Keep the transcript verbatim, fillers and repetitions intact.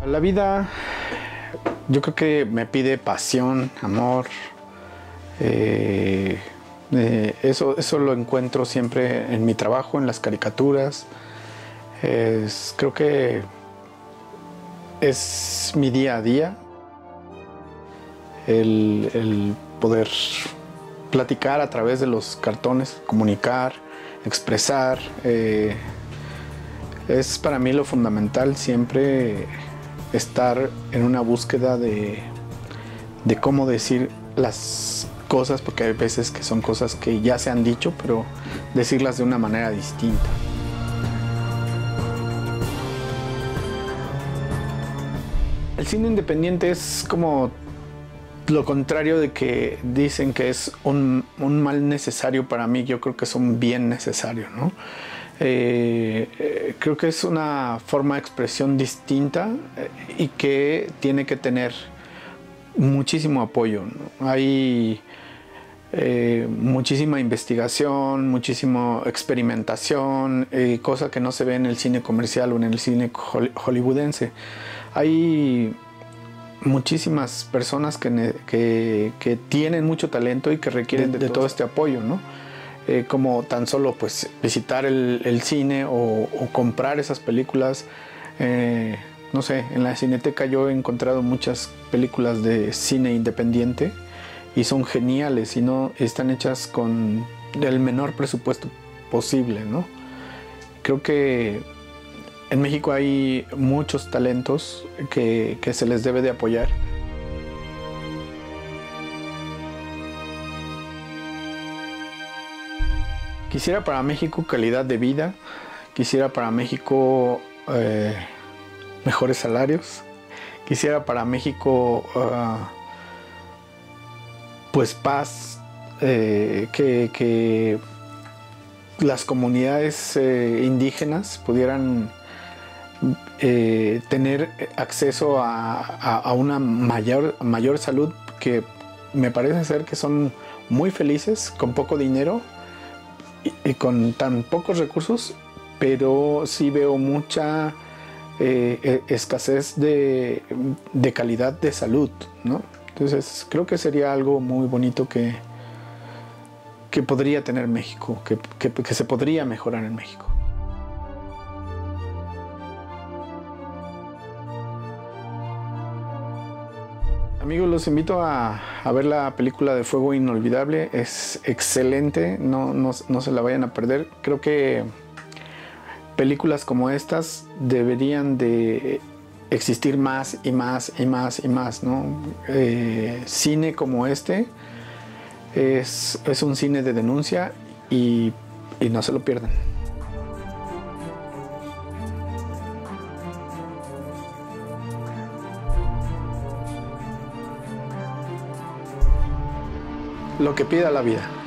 La vida, yo creo que me pide pasión, amor. Eh, eh, eso, eso lo encuentro siempre en mi trabajo, en las caricaturas. Es, creo que es mi día a día el, el poder platicar a través de los cartones, comunicar, expresar. Eh, es para mí lo fundamental siempre estar en una búsqueda de, de cómo decir las cosas, porque hay veces que son cosas que ya se han dicho, pero decirlas de una manera distinta. El cine independiente es como lo contrario de que dicen que es un, un mal necesario. Para mí, yo creo que es un bien necesario, ¿no? Eh, eh, creo que es una forma de expresión distinta eh, y que tiene que tener muchísimo apoyo, ¿no? Hay eh, muchísima investigación, muchísima experimentación, eh, cosa que no se ve en el cine comercial o en el cine hollywoodense. Hay muchísimas personas que, que, que tienen mucho talento y que requieren de, de todo este apoyo, ¿no? Eh, como tan solo pues visitar el, el cine o, o comprar esas películas. Eh, no sé, en la Cineteca yo he encontrado muchas películas de cine independiente y son geniales y no están hechas con el menor presupuesto posible, ¿no? Creo que en México hay muchos talentos que, que se les debe de apoyar. Quisiera para México calidad de vida, quisiera para México eh, mejores salarios, quisiera para México uh, pues paz, eh, que, que las comunidades eh, indígenas pudieran eh, tener acceso a, a, a una mayor, mayor salud, que me parece ser que son muy felices con poco dinero y con tan pocos recursos, pero sí veo mucha eh, escasez de, de calidad de salud, ¿no? Entonces creo que sería algo muy bonito que, que podría tener México, que, que, que se podría mejorar en México. Amigos, los invito a, a ver la película de Fuego Inolvidable. Es excelente, no, no, no se la vayan a perder. Creo que películas como estas deberían de existir más y más y más y más, ¿no? Eh, cine como este es, es un cine de denuncia y, y no se lo pierdan. Lo que pida la vida.